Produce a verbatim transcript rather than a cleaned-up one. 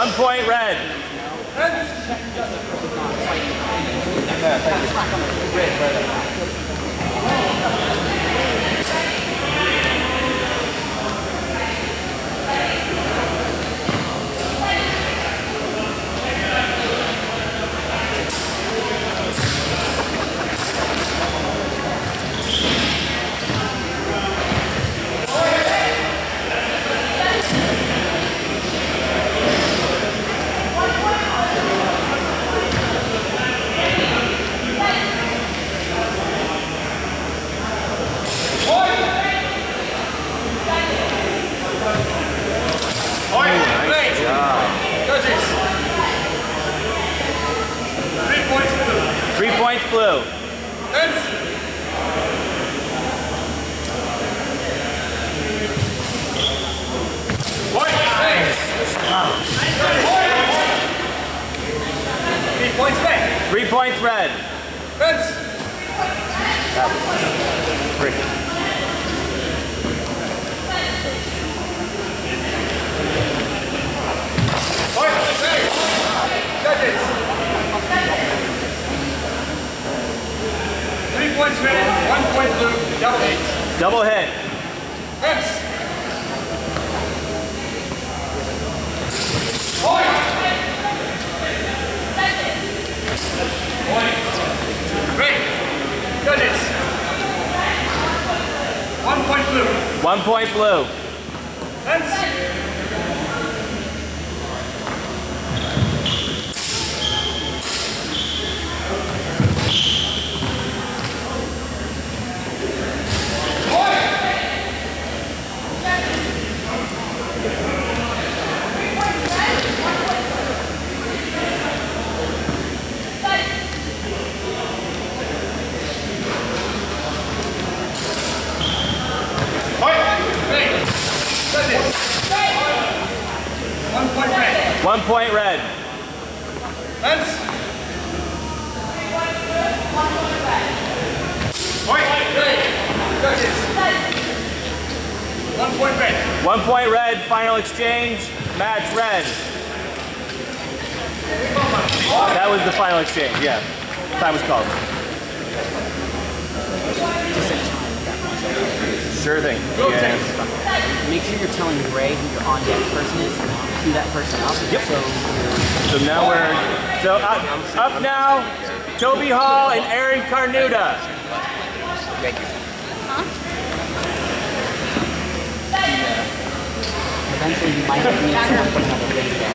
One point red. Three points blue. Fence. Point. Three points red. Three points red. Fence. That was pretty. Point. Judges. Three points red, one point blue, double hit. Double hit. Fence. Point. Point. Great. Judges. One point blue. One point blue. Fence. One point red. One point red. Fence. Point. Judges. One point red. One point red. Final exchange. Match red. That was the final exchange. Yeah. Time was called. Sure thing. Yeah. Make sure you're telling Ray who your on deck person is, cue that person up. Yep. So, So now we're so up, up now. Toby Hall and Aaron Carnuta. huh? Eventually you might need someone putting up a video.